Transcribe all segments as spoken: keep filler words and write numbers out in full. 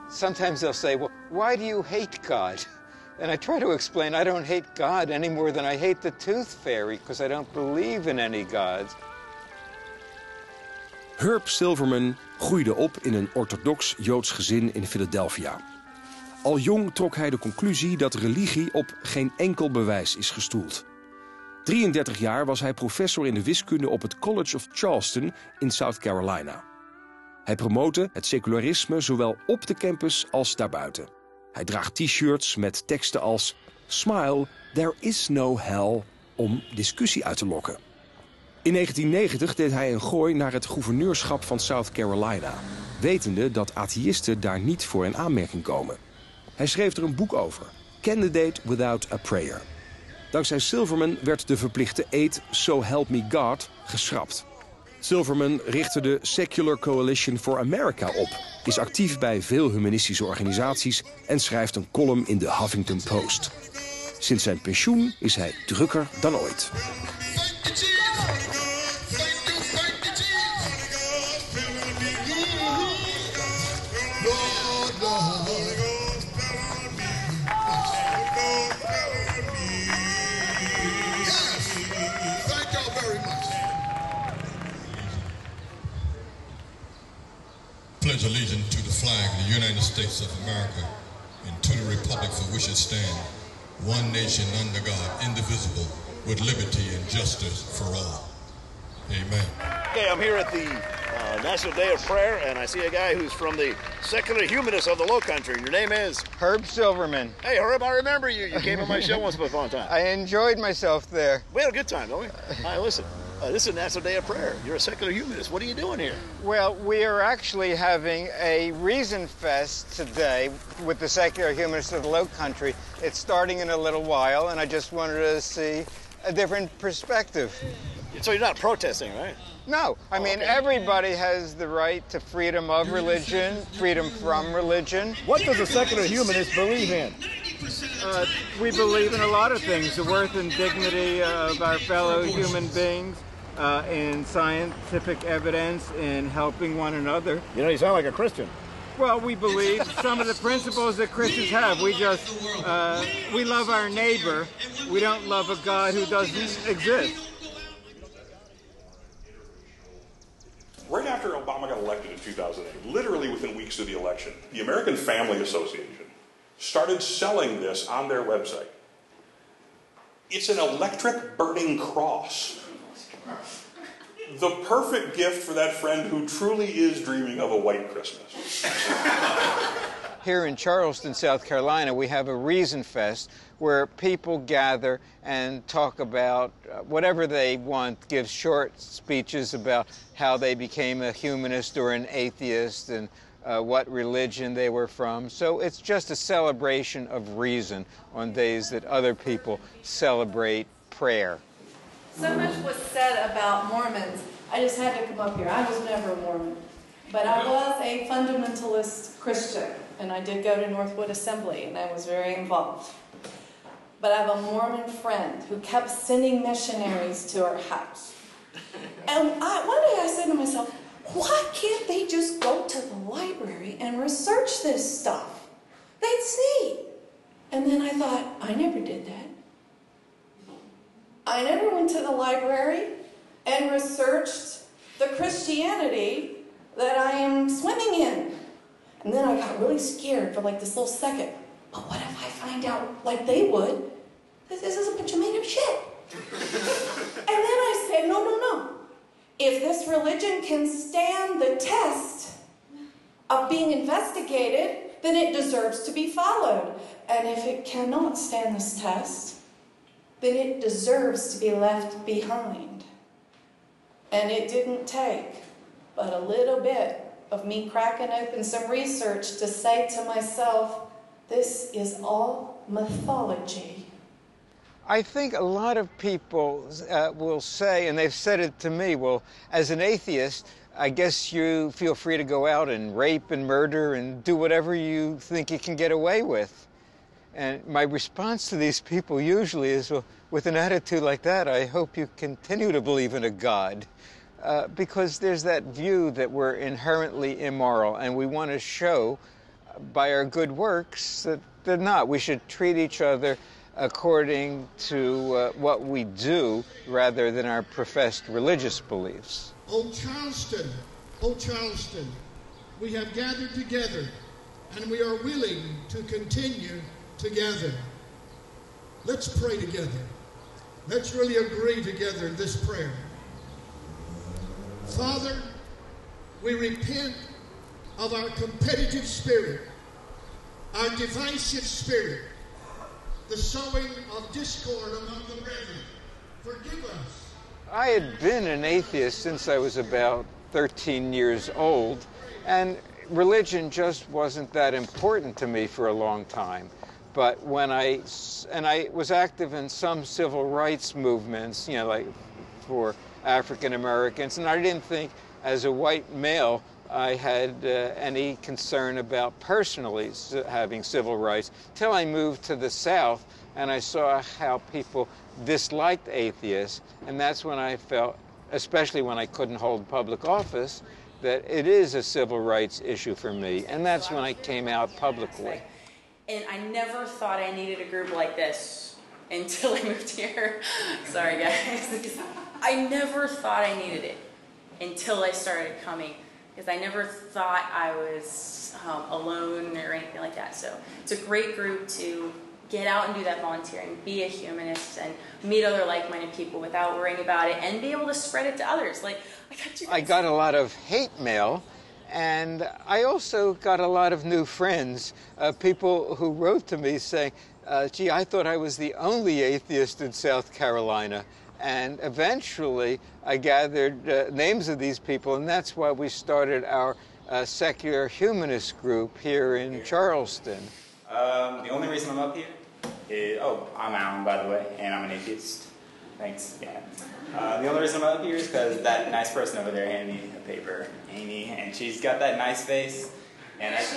sometimes they'll say, well, why do you hate God? And I try to explain, I don't hate God any more than I hate the tooth fairy, because I don't believe in any gods. Herb Silverman groeide op in een orthodox Joods gezin in Philadelphia. Al jong trok hij de conclusie dat religie op geen enkel bewijs is gestoeld. drieëndertig jaar was hij professor in de wiskunde op het College of Charleston in South Carolina. Hij promote het secularisme zowel op de campus als daarbuiten. Hij draagt t-shirts met teksten als Smile, there is no hell, om discussie uit te lokken. In negentien negentig deed hij een gooi naar het gouverneurschap van South Carolina, wetende dat atheïsten daar niet voor in aanmerking komen. Hij schreef er een boek over, Candidate Without a Prayer. Dankzij Silverman werd de verplichte eed So Help Me God geschrapt. Silverman richtte de Secular Coalition for America op, is actief bij veel humanistische organisaties en schrijft een column in de Huffington Post. Sinds zijn pensioen is hij drukker dan ooit. Pledge allegiance to the flag of the United States of America and to the republic for which it stands, one nation under God, indivisible, with liberty and justice for all. Amen. Okay, I'm here at the uh, National Day of Prayer, and I see a guy who's from the Secular Humanists of the Lowcountry. And your name is? Herb Silverman. Hey, Herb, I remember you. You came on my show once upon a time. I enjoyed myself there. We had a good time, don't we? All right, listen. Uh, this is a National Day of Prayer. You're a secular humanist. What are you doing here? Well, we are actually having a Reason Fest today with the Secular Humanists of the Lowcountry. It's starting in a little while, and I just wanted to see a different perspective. So you're not protesting, right? No. I oh, mean, okay. everybody has the right to freedom of religion, freedom from religion. What does a secular humanist believe in? Uh, we believe in a lot of things, the worth and dignity of our fellow human beings, uh, in scientific evidence, in helping one another. You know, you sound like a Christian. Well, we believe some of the principles that Christians have. We just, uh, we love our neighbor. We don't love a God who doesn't exist. Right after Obama got elected in two thousand eight, literally within weeks of the election, the American Family Association started selling this on their website. It's an electric burning cross. The perfect gift for that friend who truly is dreaming of a white Christmas. Here in Charleston, South Carolina, we have a Reason Fest where people gather and talk about uh, whatever they want, give short speeches about how they became a humanist or an atheist and uh, what religion they were from. So it's just a celebration of reason on days that other people celebrate prayer. So much was said about Mormons. I just had to come up here. I was never a Mormon, but I was a fundamentalist Christian, and I did go to Northwood Assembly, and I was very involved. But I have a Mormon friend who kept sending missionaries to our house. And I, one day I said to myself, why can't they just go to the library and research this stuff? They'd see. And then I thought, I never did that. I never went to the library and researched the Christianity that I am swimming in. And then I got really scared for like this little second. But what if I find out, like they would, that this is a bunch of made-up shit? And then I said, no, no, no. If this religion can stand the test of being investigated, then it deserves to be followed. And if it cannot stand this test, then it deserves to be left behind. And it didn't take but a little bit of me cracking open some research to say to myself, this is all mythology. I think a lot of people uh, will say, and they've said it to me, well, as an atheist, I guess you feel free to go out and rape and murder and do whatever you think you can get away with. And my response to these people usually is, well, with an attitude like that, I hope you continue to believe in a God. Uh, because there's that view that we're inherently immoral, and we want to show by our good works, that they're not. We should treat each other according to uh, what we do rather than our professed religious beliefs. O Charleston, O Charleston, we have gathered together and we are willing to continue together. Let's pray together. Let's really agree together in this prayer. Father, we repent of our competitive spirit, our divisive spirit, the sowing of discord among the brethren. Forgive us. I had been an atheist since I was about thirteen years old, and religion just wasn't that important to me for a long time. But when I, and I was active in some civil rights movements, you know, like for African Americans, and I didn't think as a white male I had uh, any concern about personally having civil rights till I moved to the South and I saw how people disliked atheists, and that's when I felt, especially when I couldn't hold public office, that it is a civil rights issue for me, and that's when I came out publicly. And I never thought I needed a group like this until I moved here. Sorry, guys. I never thought I needed it until I started coming, because I never thought I was um, alone or anything like that. So it's a great group to get out and do that volunteering, be a humanist, and meet other like-minded people without worrying about it, and be able to spread it to others. Like, I got you guys. I got a lot of hate mail, and I also got a lot of new friends, uh, people who wrote to me saying, uh, gee, I thought I was the only atheist in South Carolina. And eventually, I gathered uh, names of these people, and that's why we started our uh, Secular Humanist group here in Charleston. Um, the only reason I'm up here is, oh, I'm Alan, by the way, and I'm an atheist. Thanks, yeah. Uh, the only reason I'm up here is because that nice person over there handed me a paper, Amy, and she's got that nice face, and I,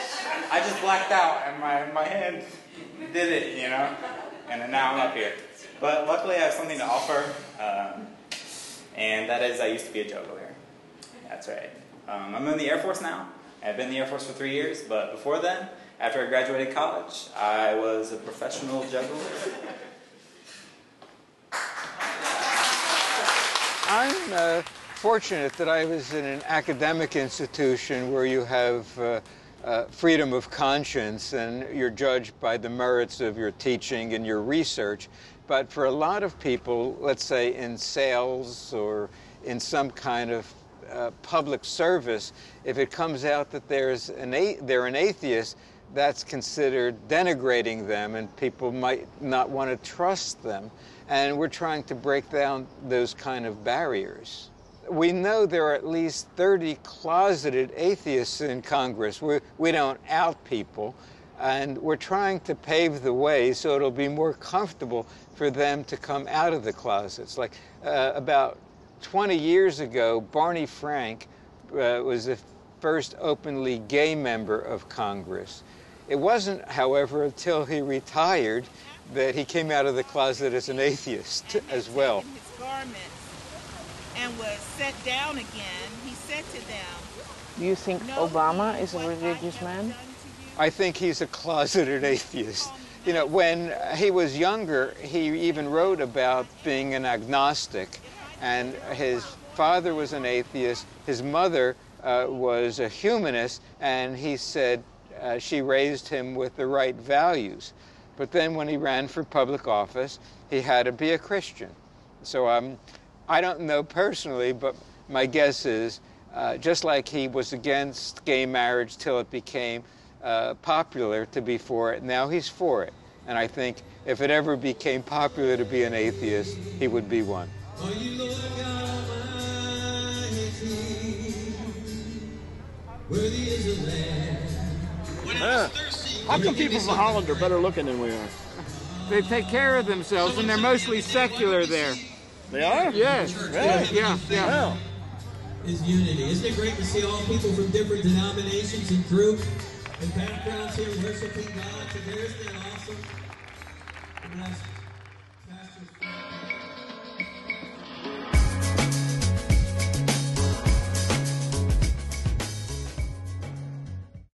I just blacked out, and my, my hand did it, you know, and then now I'm up here. But luckily I have something to offer, um, and that is I used to be a juggler. That's right. Um, I'm in the Air Force now. I've been in the Air Force for three years, but before then, after I graduated college, I was a professional juggler. I'm uh, fortunate that I was in an academic institution where you have uh, uh, freedom of conscience and you're judged by the merits of your teaching and your research. But for a lot of people, let's say in sales or in some kind of uh, public service, if it comes out that there's an a they're an atheist, that's considered denigrating them, and people might not want to trust them. And we're trying to break down those kind of barriers. We know there are at least thirty closeted atheists in Congress. We, we don't out people, and we're trying to pave the way so it'll be more comfortable for them to come out of the closets. Like uh, about twenty years ago, Barney Frank uh, was the first openly gay member of Congress. It wasn't, however, until he retired that he came out of the closet as an atheist as well. In his garments and was set down again, he said to them, do you think Obama is a religious man? I think he's a closeted atheist. You know, when he was younger, he even wrote about being an agnostic, and his father was an atheist, his mother uh, was a humanist, and he said uh, she raised him with the right values. But then when he ran for public office, he had to be a Christian. So um, I don't know personally, but my guess is, uh, just like he was against gay marriage till it became uh, popular to be for it, now he's for it. And I think if it ever became popular to be an atheist, he would be one. Yeah. How come people from Holland are better looking than we are? They take care of themselves, and they're mostly secular there. They are? Yes. Really? Yeah, yeah. yeah. Wow. Is unity. Isn't it great to see all people from different denominations and groups and backgrounds here worshiping God together? Isn't that awesome?